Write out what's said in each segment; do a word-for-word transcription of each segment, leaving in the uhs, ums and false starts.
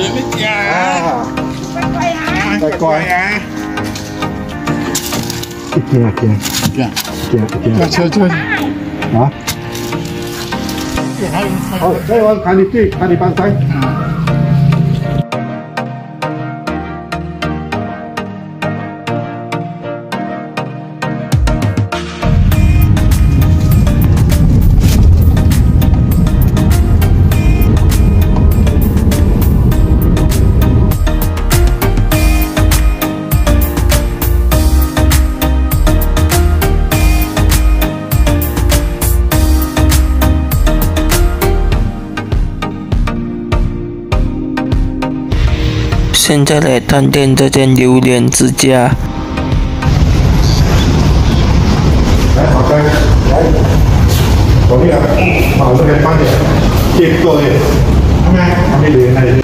biết già. À. Quay hả? Quay quay à. Kìa kìa. Kìa. Kìa kìa. Chơi chơi. Hả? Ờ, đây anh看你这，看你搬山。 现在来探店这间榴莲之家。 来，好的，来，左边，好，这边帮你接过来，看没？看没榴莲？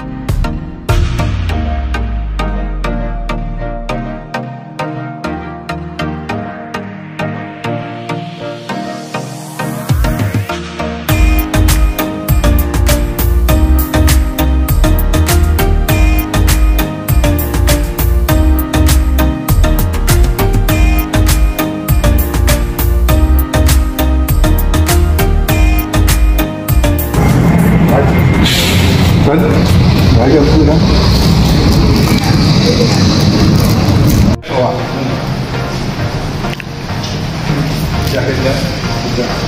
来，来个字呢？哇！加一点，这样。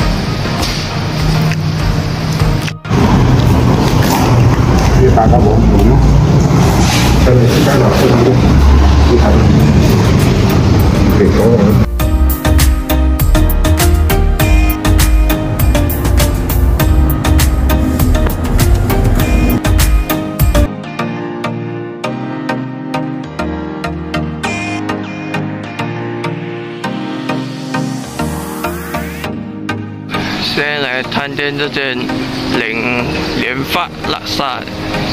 你打个我们吗？这里是干扰这个，你看，给所有人。 先来探店这间零连发拉萨。